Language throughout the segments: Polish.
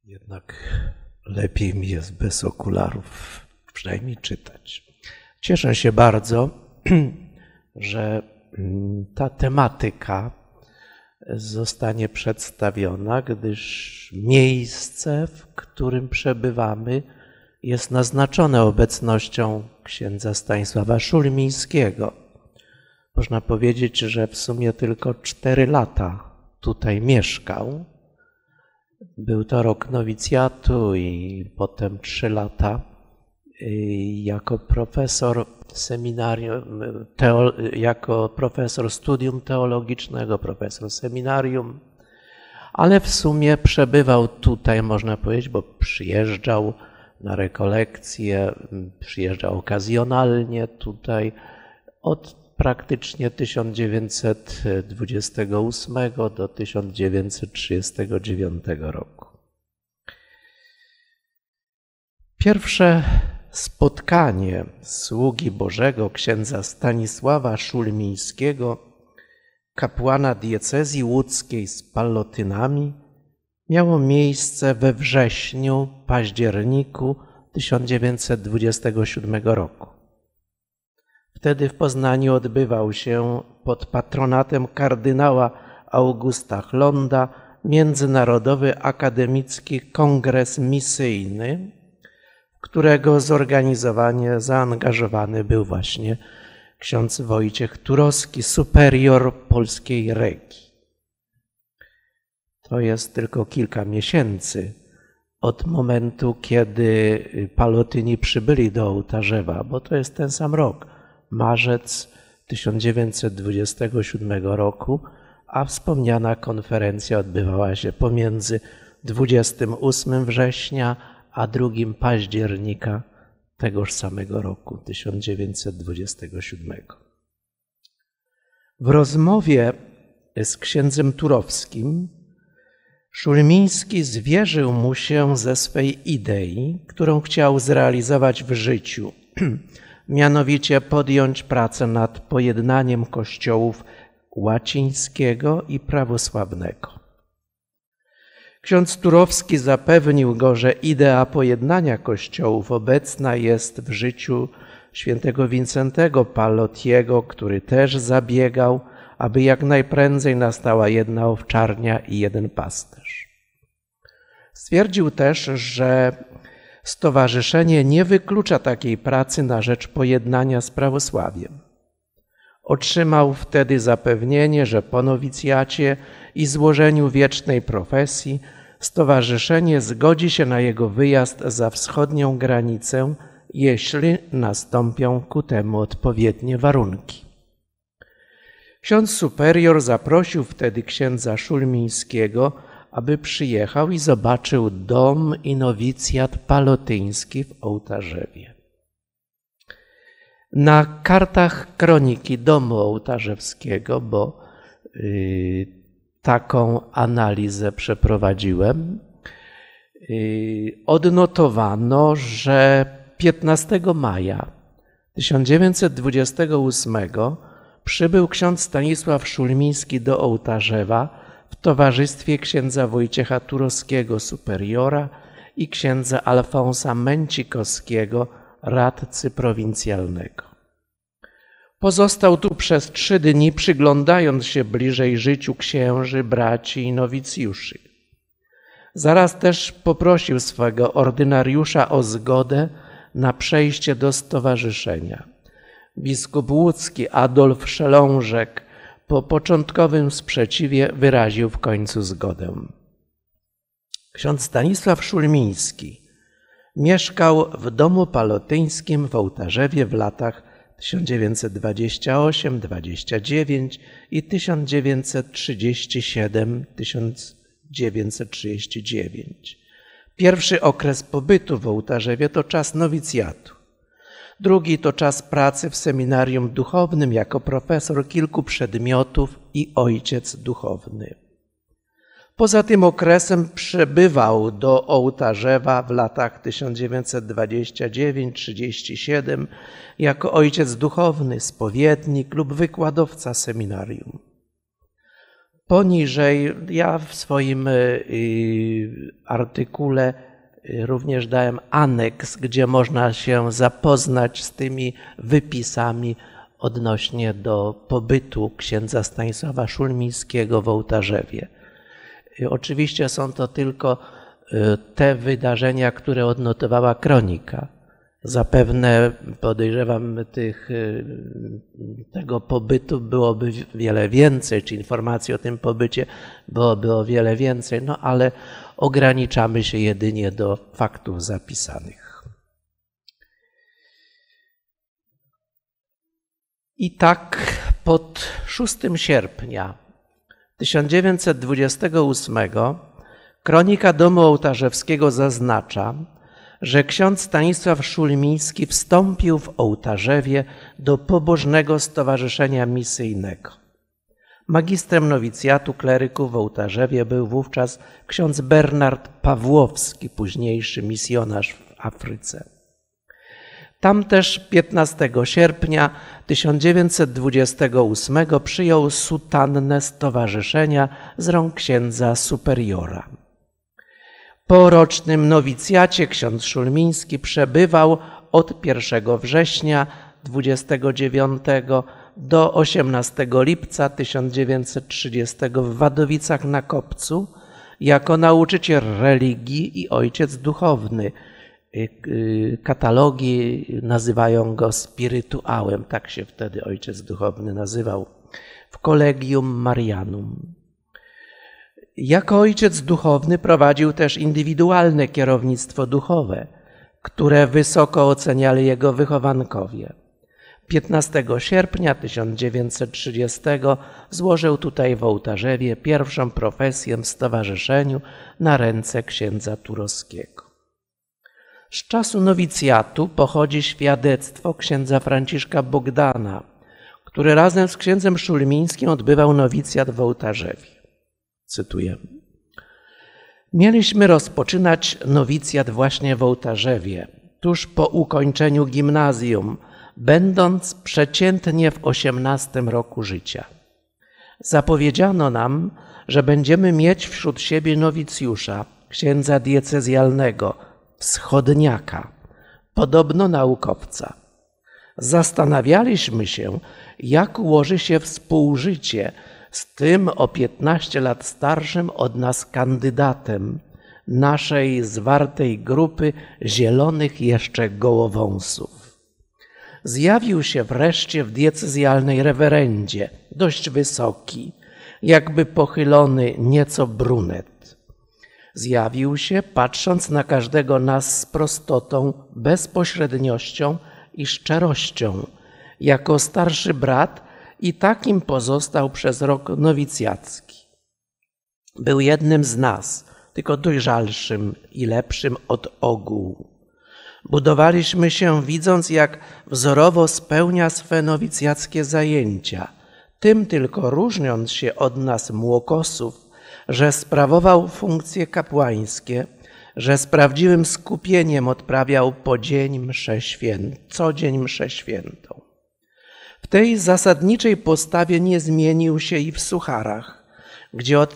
Jednak lepiej mi jest bez okularów, przynajmniej czytać. Cieszę się bardzo, że ta tematyka zostanie przedstawiona, gdyż miejsce, w którym przebywamy, jest naznaczone obecnością księdza Stanisława Szulmińskiego. Można powiedzieć, że w sumie tylko 4 lata tutaj mieszkał. Był to rok nowicjatu i potem 3 lata jako profesor seminarium, jako profesor studium teologicznego, profesor seminarium, ale w sumie przebywał tutaj, można powiedzieć, bo przyjeżdżał na rekolekcje, przyjeżdżał okazjonalnie tutaj od praktycznie 1928 do 1939 roku. Pierwsze spotkanie sługi Bożego księdza Stanisława Szulmińskiego, kapłana diecezji łódzkiej z Pallotynami, miało miejsce we październiku 1927 roku. Wtedy w Poznaniu odbywał się pod patronatem kardynała Augusta Chlonda Międzynarodowy Akademicki Kongres Misyjny, w którego zorganizowanie zaangażowany był właśnie ksiądz Wojciech Turowski, superior polskiej regii. To jest tylko kilka miesięcy od momentu, kiedy Pallotyni przybyli do Ołtarzewa, bo to jest ten sam rok, marzec 1927 roku, a wspomniana konferencja odbywała się pomiędzy 28 września a 2 października tegoż samego roku 1927. W rozmowie z księdzem Turowskim Szulmiński zwierzył mu się ze swej idei, którą chciał zrealizować w życiu, mianowicie podjąć pracę nad pojednaniem kościołów łacińskiego i prawosławnego. Ksiądz Turowski zapewnił go, że idea pojednania kościołów obecna jest w życiu świętego Wincentego Pallottiego, który też zabiegał, aby jak najprędzej nastała jedna owczarnia i jeden pasterz. Stwierdził też, że stowarzyszenie nie wyklucza takiej pracy na rzecz pojednania z prawosławiem. Otrzymał wtedy zapewnienie, że po nowicjacie i złożeniu wiecznej profesji stowarzyszenie zgodzi się na jego wyjazd za wschodnią granicę, jeśli nastąpią ku temu odpowiednie warunki. Ksiądz superior zaprosił wtedy księdza Szulmińskiego, aby przyjechał i zobaczył dom i nowicjat pallotyński w Ołtarzewie. Na kartach kroniki domu ołtarzewskiego, bo taką analizę przeprowadziłem, odnotowano, że 15 maja 1928 przybył ksiądz Stanisław Szulmiński do Ołtarzewa w towarzystwie księdza Wojciecha Turowskiego, superiora, i księdza Alfonsa Męcikowskiego, radcy prowincjalnego. Pozostał tu przez 3 dni, przyglądając się bliżej życiu księży, braci i nowicjuszy. Zaraz też poprosił swego ordynariusza o zgodę na przejście do stowarzyszenia. Biskup łódzki Adolf Szelążek po początkowym sprzeciwie wyraził w końcu zgodę. Ksiądz Stanisław Szulmiński mieszkał w domu pallotyńskim w Ołtarzewie w latach 1928-29 i 1937-1939. Pierwszy okres pobytu w Ołtarzewie to czas nowicjatu. Drugi to czas pracy w seminarium duchownym jako profesor kilku przedmiotów i ojciec duchowny. Poza tym okresem przybywał do Ołtarzewa w latach 1929-37 jako ojciec duchowny, spowiednik lub wykładowca seminarium. Poniżej ja w swoim artykule również dałem aneks, gdzie można się zapoznać z tymi wypisami odnośnie do pobytu księdza Stanisława Szulmińskiego w Ołtarzewie. Oczywiście są to tylko te wydarzenia, które odnotowała kronika. Zapewne, podejrzewam, tego pobytu byłoby wiele więcej, czy informacji o tym pobycie byłoby o wiele więcej, no ale ograniczamy się jedynie do faktów zapisanych. I tak pod 6 sierpnia 1928 kronika Domu Ołtarzewskiego zaznacza, że ksiądz Stanisław Szulmiński wstąpił w Ołtarzewie do pobożnego stowarzyszenia misyjnego. Magistrem nowicjatu kleryków w Ołtarzewie był wówczas ksiądz Bernard Pawłowski, późniejszy misjonarz w Afryce. Tam też 15 sierpnia 1928 przyjął sutannę stowarzyszenia z rąk księdza superiora. Po rocznym nowicjacie ksiądz Szulmiński przebywał od 1 września 29 do 18 lipca 1930 w Wadowicach na Kopcu jako nauczyciel religii i ojciec duchowny. Katalogi nazywają go spirytuałem, tak się wtedy ojciec duchowny nazywał, w Collegium Marianum. Jako ojciec duchowny prowadził też indywidualne kierownictwo duchowe, które wysoko oceniali jego wychowankowie. 15 sierpnia 1930 złożył tutaj w Ołtarzewie pierwszą profesję w stowarzyszeniu na ręce księdza Turowskiego. Z czasu nowicjatu pochodzi świadectwo księdza Franciszka Bogdana, który razem z księdzem Szulmińskim odbywał nowicjat w Ołtarzewie. Cytuję. Mieliśmy rozpoczynać nowicjat właśnie w Ołtarzewie, tuż po ukończeniu gimnazjum, będąc przeciętnie w 18 roku życia. Zapowiedziano nam, że będziemy mieć wśród siebie nowicjusza, księdza diecezjalnego, wschodniaka, podobno naukowca. Zastanawialiśmy się, jak ułoży się współżycie z tym o 15 lat starszym od nas kandydatem naszej zwartej grupy zielonych jeszcze gołowąsów. Zjawił się wreszcie w diecezjalnej rewerendzie, dość wysoki, jakby pochylony nieco brunet. Zjawił się, patrząc na każdego nas z prostotą, bezpośredniością i szczerością, jako starszy brat i takim pozostał przez rok nowicjacki. Był jednym z nas, tylko dojrzalszym i lepszym od ogółu. Budowaliśmy się, widząc, jak wzorowo spełnia swe nowicjackie zajęcia, tym tylko różniąc się od nas młokosów, że sprawował funkcje kapłańskie, że z prawdziwym skupieniem odprawiał co dzień mszę świętą. W tej zasadniczej postawie nie zmienił się i w Sucharach, gdzie od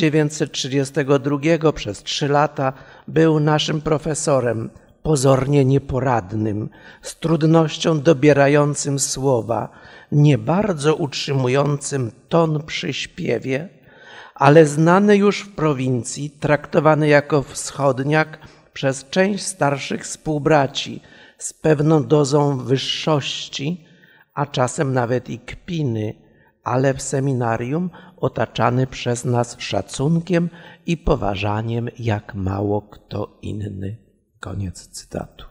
1932 przez 3 lata był naszym profesorem, pozornie nieporadnym, z trudnością dobierającym słowa, nie bardzo utrzymującym ton przy śpiewie, ale znany już w prowincji, traktowany jako wschodniak przez część starszych współbraci z pewną dozą wyższości, a czasem nawet i kpiny, ale w seminarium otaczany przez nas szacunkiem i poważaniem jak mało kto inny. Koniec cytatu.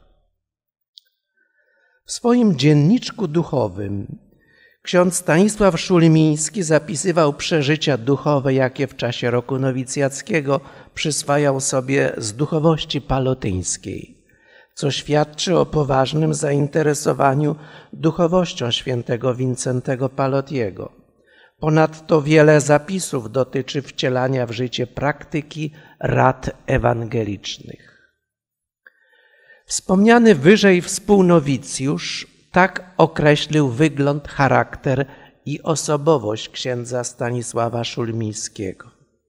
W swoim dzienniczku duchowym ksiądz Stanisław Szulmiński zapisywał przeżycia duchowe, jakie w czasie roku nowicjackiego przyswajał sobie z duchowości palotyńskiej, co świadczy o poważnym zainteresowaniu duchowością świętego Wincentego Palotiego. Ponadto wiele zapisów dotyczy wcielania w życie praktyki rad ewangelicznych. Wspomniany wyżej współnowicjusz tak określił wygląd, charakter i osobowość księdza Stanisława Szulmińskiego.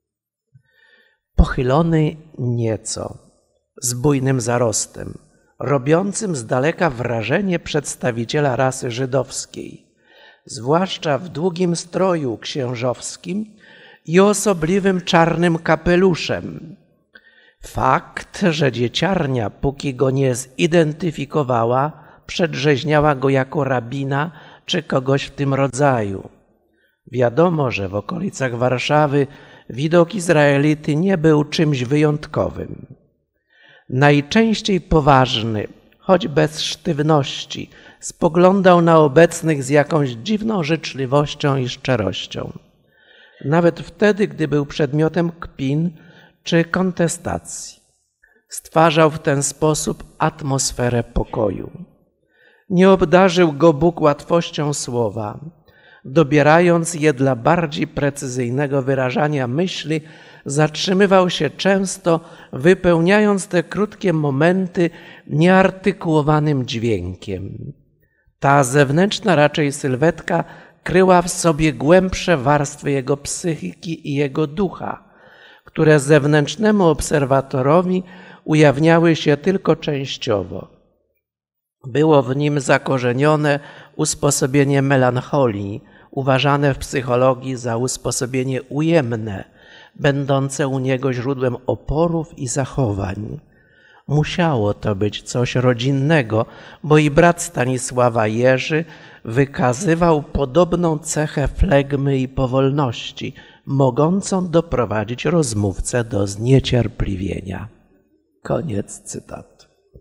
Pochylony nieco, z bujnym zarostem, robiącym z daleka wrażenie przedstawiciela rasy żydowskiej, zwłaszcza w długim stroju księżowskim i osobliwym czarnym kapeluszem. Fakt, że dzieciarnia, póki go nie zidentyfikowała, przedrzeźniała go jako rabina czy kogoś w tym rodzaju. Wiadomo, że w okolicach Warszawy widok Izraelity nie był czymś wyjątkowym. Najczęściej poważny, choć bez sztywności, spoglądał na obecnych z jakąś dziwną życzliwością i szczerością. Nawet wtedy, gdy był przedmiotem kpin czy kontestacji. Stwarzał w ten sposób atmosferę pokoju. Nie obdarzył go Bóg łatwością słowa, dobierając je dla bardziej precyzyjnego wyrażania myśli, zatrzymywał się często, wypełniając te krótkie momenty nieartykułowanym dźwiękiem. Ta zewnętrzna raczej sylwetka kryła w sobie głębsze warstwy jego psychiki i jego ducha, które zewnętrznemu obserwatorowi ujawniały się tylko częściowo. Było w nim zakorzenione usposobienie melancholii, uważane w psychologii za usposobienie ujemne, będące u niego źródłem oporów i zachowań. Musiało to być coś rodzinnego, bo i brat Stanisława Jerzy wykazywał podobną cechę flegmy i powolności, mogącą doprowadzić rozmówcę do zniecierpliwienia. Koniec cytatu.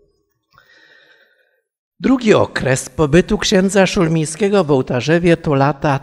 Drugi okres pobytu księdza Szulmińskiego w Ołtarzewie to lata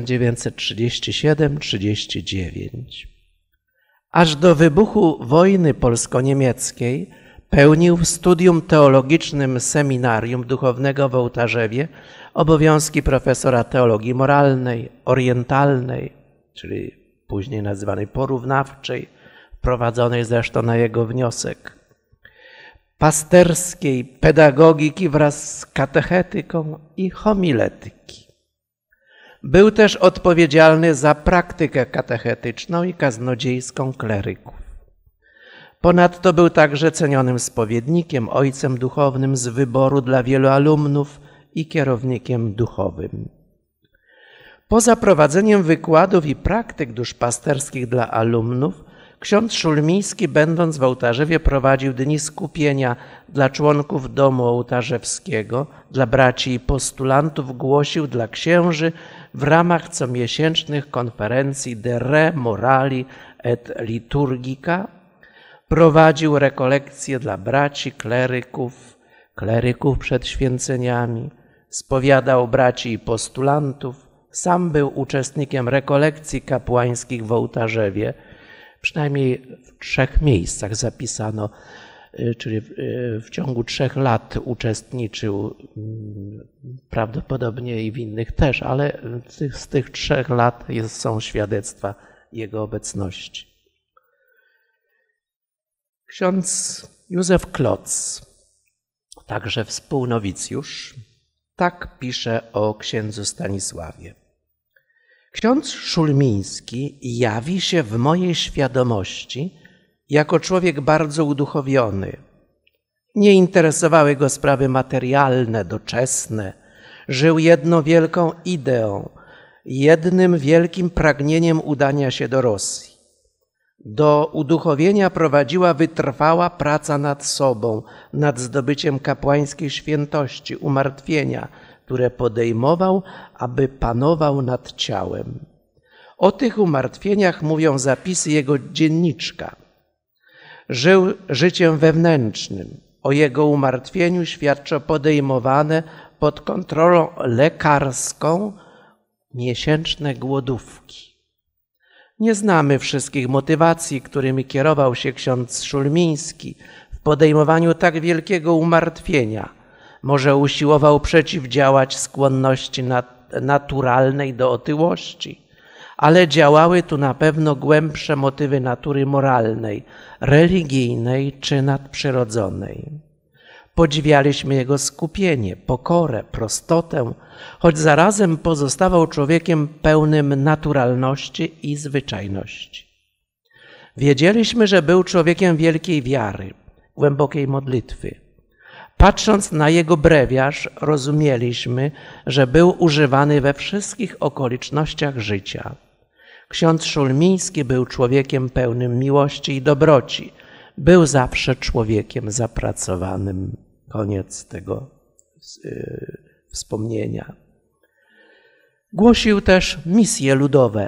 1937–39. Aż do wybuchu wojny polsko-niemieckiej pełnił w studium teologicznym Seminarium Duchownego w Ołtarzewie obowiązki profesora teologii moralnej, orientalnej, czyli później nazywanej porównawczej, prowadzonej zresztą na jego wniosek, pasterskiej, pedagogiki wraz z katechetyką i homiletyki. Był też odpowiedzialny za praktykę katechetyczną i kaznodziejską kleryków. Ponadto był także cenionym spowiednikiem, ojcem duchownym z wyboru dla wielu alumnów i kierownikiem duchowym. Poza prowadzeniem wykładów i praktyk duszpasterskich dla alumnów, ksiądz Szulmiński, będąc w Ołtarzewie, prowadził dni skupienia dla członków domu ołtarzewskiego, dla braci i postulantów, głosił dla księży w ramach comiesięcznych konferencji De Re Morali et Liturgica, prowadził rekolekcje dla braci, kleryków przed święceniami, spowiadał braci i postulantów, sam był uczestnikiem rekolekcji kapłańskich w Ołtarzewie, przynajmniej w 3 miejscach zapisano, czyli w ciągu 3 lat uczestniczył, prawdopodobnie i w innych też, ale z tych 3 lat są świadectwa jego obecności. Ksiądz Józef Kloc, także współnowicjusz, tak pisze o księdzu Stanisławie. Ksiądz Szulmiński jawi się w mojej świadomości jako człowiek bardzo uduchowiony. Nie interesowały go sprawy materialne, doczesne. Żył jedną wielką ideą, jednym wielkim pragnieniem udania się do Rosji. Do uduchowienia prowadziła wytrwała praca nad sobą, nad zdobyciem kapłańskiej świętości, umartwienia, które podejmował, aby panował nad ciałem. O tych umartwieniach mówią zapisy jego dzienniczka. Żył życiem wewnętrznym. O jego umartwieniu świadczą podejmowane pod kontrolą lekarską miesięczne głodówki. Nie znamy wszystkich motywacji, którymi kierował się ksiądz Szulmiński w podejmowaniu tak wielkiego umartwienia. Może usiłował przeciwdziałać skłonności naturalnej do otyłości, ale działały tu na pewno głębsze motywy natury moralnej, religijnej czy nadprzyrodzonej. Podziwialiśmy jego skupienie, pokorę, prostotę, choć zarazem pozostawał człowiekiem pełnym naturalności i zwyczajności. Wiedzieliśmy, że był człowiekiem wielkiej wiary, głębokiej modlitwy. Patrząc na jego brewiarz, rozumieliśmy, że był używany we wszystkich okolicznościach życia. Ksiądz Szulmiński był człowiekiem pełnym miłości i dobroci. Był zawsze człowiekiem zapracowanym. Koniec tego wspomnienia. Głosił też misje ludowe.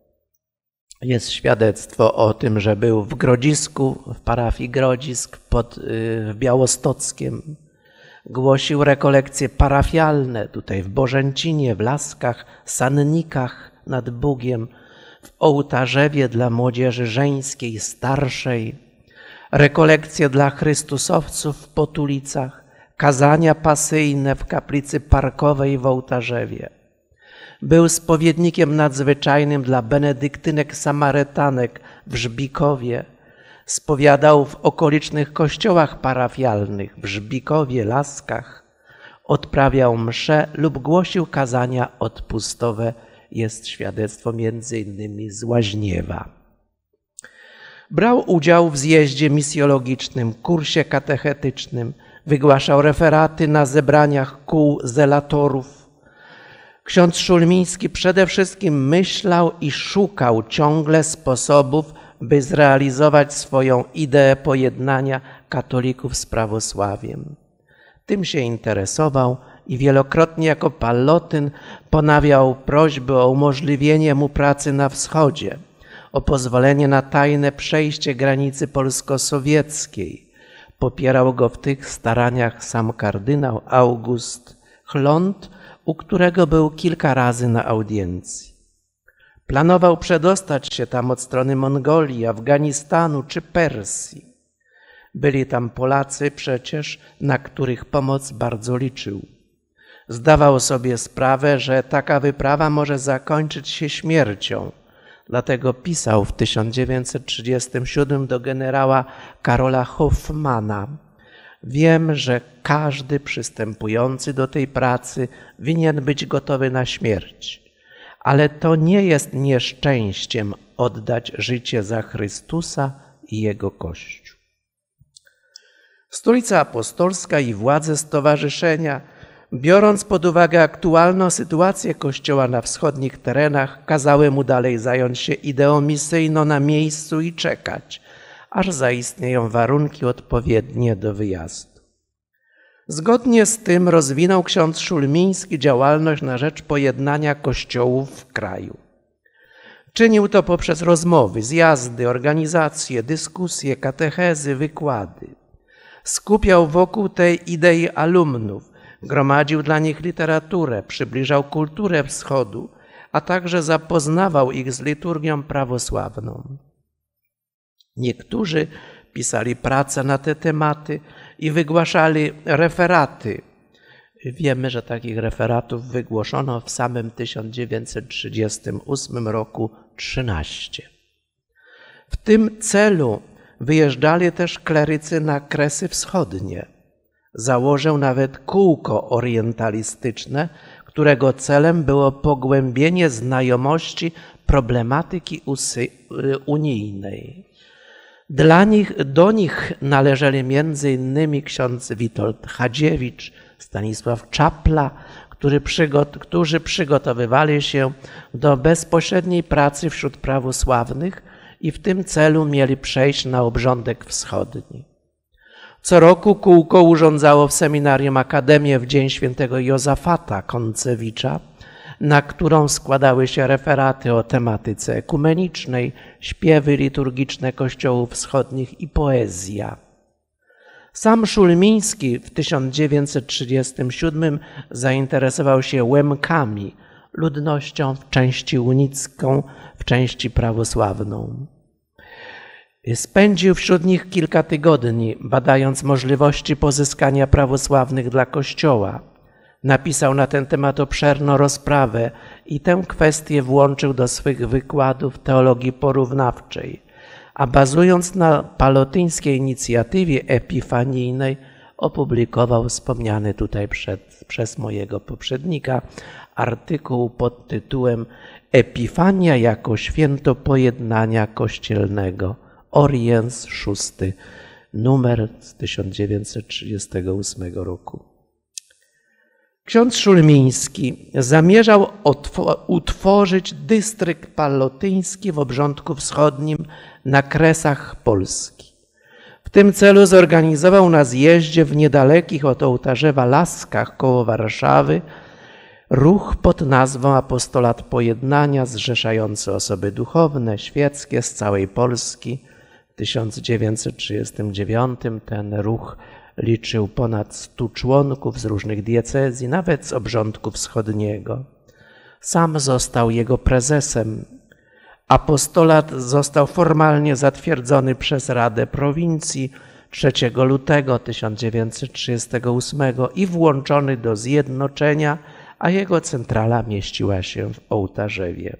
Jest świadectwo o tym, że był w Grodzisku, w parafii Grodzisk w Białostockiem. Głosił rekolekcje parafialne tutaj w Bożęcinie, w Laskach, Sannikach nad Bugiem, w Ołtarzewie dla młodzieży żeńskiej, starszej, rekolekcje dla chrystusowców w Potulicach, kazania pasyjne w kaplicy parkowej w Ołtarzewie. Był spowiednikiem nadzwyczajnym dla benedyktynek samarytanek w Żbikowie. Spowiadał w okolicznych kościołach parafialnych w Żbikowie, Laskach. Odprawiał msze lub głosił kazania odpustowe. Jest świadectwo między innymi z Łaźniewa. Brał udział w zjeździe misjologicznym, kursie katechetycznym. Wygłaszał referaty na zebraniach kół zelatorów. Ksiądz Szulmiński przede wszystkim myślał i szukał ciągle sposobów, by zrealizować swoją ideę pojednania katolików z prawosławiem. Tym się interesował i wielokrotnie jako Pallotyn ponawiał prośby o umożliwienie mu pracy na wschodzie, o pozwolenie na tajne przejście granicy polsko-sowieckiej. Popierał go w tych staraniach sam kardynał August Chlont, u którego był kilka razy na audiencji. Planował przedostać się tam od strony Mongolii, Afganistanu czy Persji. Byli tam Polacy przecież, na których pomoc bardzo liczył. Zdawał sobie sprawę, że taka wyprawa może zakończyć się śmiercią. Dlatego pisał w 1937 do generała Karola Hoffmana: wiem, że każdy przystępujący do tej pracy winien być gotowy na śmierć, ale to nie jest nieszczęściem oddać życie za Chrystusa i Jego Kościół. Stolica Apostolska i władze stowarzyszenia, biorąc pod uwagę aktualną sytuację Kościoła na wschodnich terenach, kazały mu dalej zająć się ideą misyjną na miejscu i czekać, aż zaistnieją warunki odpowiednie do wyjazdu. Zgodnie z tym rozwinął ksiądz Szulmiński działalność na rzecz pojednania kościołów w kraju. Czynił to poprzez rozmowy, zjazdy, organizacje, dyskusje, katechezy, wykłady. Skupiał wokół tej idei alumnów, gromadził dla nich literaturę, przybliżał kulturę wschodu, a także zapoznawał ich z liturgią prawosławną. Niektórzy pisali prace na te tematy i wygłaszali referaty. Wiemy, że takich referatów wygłoszono w samym 1938 roku 13. W tym celu wyjeżdżali też klerycy na Kresy Wschodnie. Założył nawet kółko orientalistyczne, którego celem było pogłębienie znajomości problematyki unijnej. Do nich należeli m.in. ksiądz Witold Chadziewicz, Stanisław Czapla, którzy przygotowywali się do bezpośredniej pracy wśród prawosławnych i w tym celu mieli przejść na obrządek wschodni. Co roku kółko urządzało w seminarium akademię w dzień świętego Jozafata Koncewicza, na którą składały się referaty o tematyce ekumenicznej, śpiewy liturgiczne kościołów wschodnich i poezja. Sam Szulmiński w 1937 zainteresował się Łemkami, ludnością w części unicką, w części prawosławną. Spędził wśród nich kilka tygodni, badając możliwości pozyskania prawosławnych dla Kościoła. Napisał na ten temat obszerną rozprawę i tę kwestię włączył do swych wykładów teologii porównawczej, a bazując na palotyńskiej inicjatywie epifanijnej opublikował wspomniany tutaj przez mojego poprzednika artykuł pod tytułem Epifania jako święto pojednania kościelnego, Oriens VI, numer z 1938 roku. Ksiądz Szulmiński zamierzał utworzyć dystrykt palotyński w Obrządku Wschodnim na kresach Polski. W tym celu zorganizował na zjeździe w niedalekich od Ołtarzewa Laskach koło Warszawy ruch pod nazwą Apostolat Pojednania, zrzeszający osoby duchowne, świeckie z całej Polski. W 1939 ten ruch liczył ponad 100 członków z różnych diecezji, nawet z Obrządku Wschodniego. Sam został jego prezesem. Apostolat został formalnie zatwierdzony przez Radę Prowincji 3 lutego 1938 i włączony do zjednoczenia, a jego centrala mieściła się w Ołtarzewie.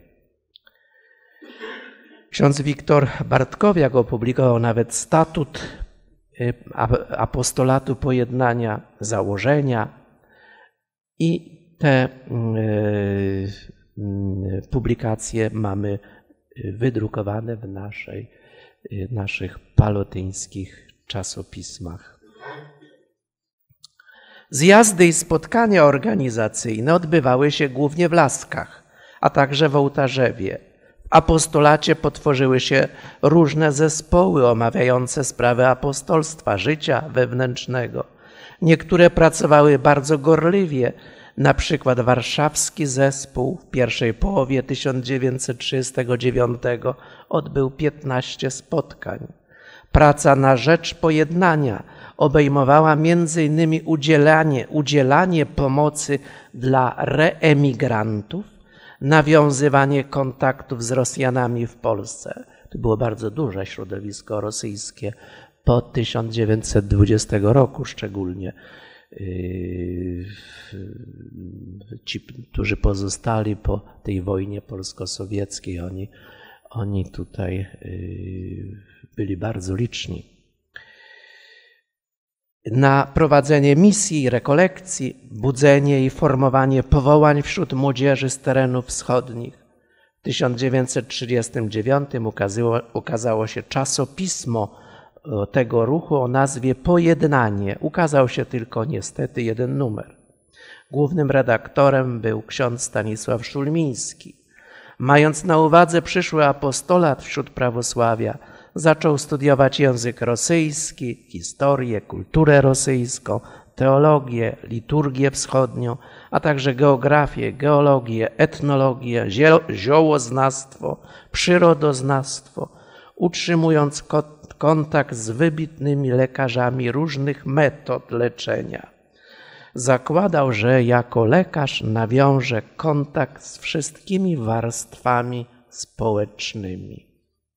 Ksiądz Wiktor Bartkowiak opublikował nawet statut Apostolatu Pojednania, założenia i te publikacje mamy wydrukowane w naszych palotyńskich czasopismach. Zjazdy i spotkania organizacyjne odbywały się głównie w Laskach, a także w Ołtarzewie. W apostolacie potworzyły się różne zespoły omawiające sprawy apostolstwa, życia wewnętrznego. Niektóre pracowały bardzo gorliwie, na przykład warszawski zespół w pierwszej połowie 1939 odbył 15 spotkań. Praca na rzecz pojednania obejmowała m.in. udzielanie pomocy dla reemigrantów, nawiązywanie kontaktów z Rosjanami w Polsce. To było bardzo duże środowisko rosyjskie po 1920 roku szczególnie. Ci, którzy pozostali po tej wojnie polsko-sowieckiej, oni tutaj byli bardzo liczni. Na prowadzenie misji, rekolekcji, budzenie i formowanie powołań wśród młodzieży z terenów wschodnich. W 1939 ukazało się czasopismo tego ruchu o nazwie Pojednanie. Ukazał się tylko niestety jeden numer. Głównym redaktorem był ksiądz Stanisław Szulmiński. Mając na uwadze przyszły apostolat wśród prawosławia, zaczął studiować język rosyjski, historię, kulturę rosyjską, teologię, liturgię wschodnią, a także geografię, geologię, etnologię, ziołoznawstwo, przyrodoznawstwo, utrzymując kontakt z wybitnymi lekarzami różnych metod leczenia. Zakładał, że jako lekarz nawiąże kontakt z wszystkimi warstwami społecznymi.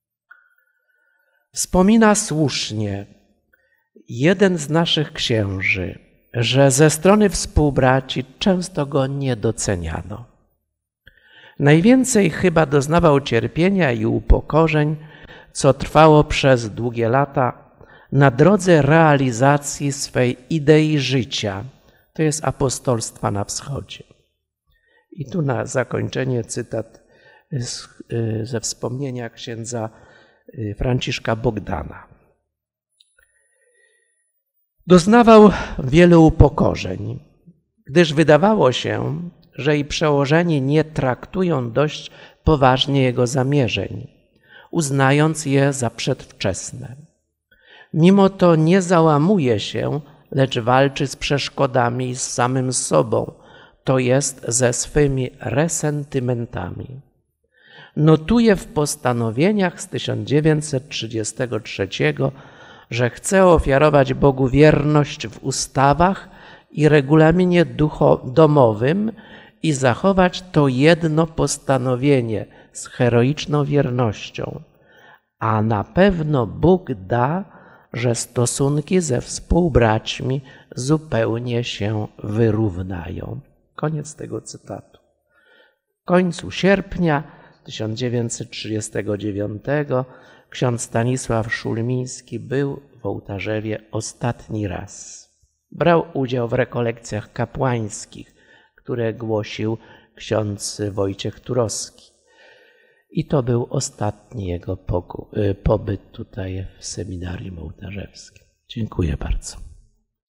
Wspomina słusznie jeden z naszych księży, że ze strony współbraci często go nie doceniano. Najwięcej chyba doznawał cierpienia i upokorzeń, co trwało przez długie lata na drodze realizacji swej idei życia, to jest apostolstwa na wschodzie. I tu na zakończenie cytat ze wspomnienia księdza Franciszka Bogdana. Doznawał wielu upokorzeń, gdyż wydawało się, że i przełożeni nie traktują dość poważnie jego zamierzeń, uznając je za przedwczesne. Mimo to nie załamuje się, lecz walczy z przeszkodami i z samym sobą, to jest ze swymi resentymentami. Notuje w postanowieniach z 1933, że chce ofiarować Bogu wierność w ustawach i regulaminie domowym i zachować to jedno postanowienie z heroiczną wiernością. A na pewno Bóg da, że stosunki ze współbraćmi zupełnie się wyrównają. Koniec tego cytatu. W końcu sierpnia 1939 ksiądz Stanisław Szulmiński był w Ołtarzewie ostatni raz. Brał udział w rekolekcjach kapłańskich, które głosił ksiądz Wojciech Turowski. I to był ostatni jego pobyt tutaj w seminarium ołtarzewskim. Dziękuję bardzo.